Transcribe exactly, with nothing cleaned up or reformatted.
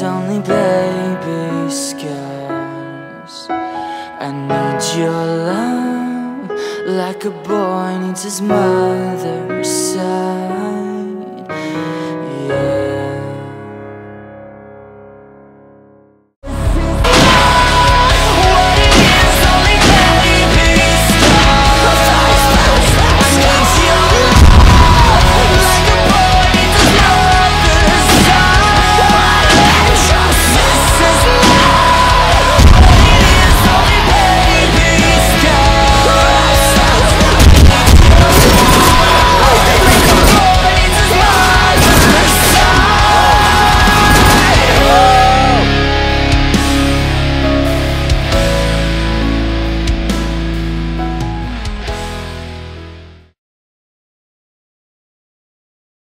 only baby scars. I need your love like a boy needs his mother's side.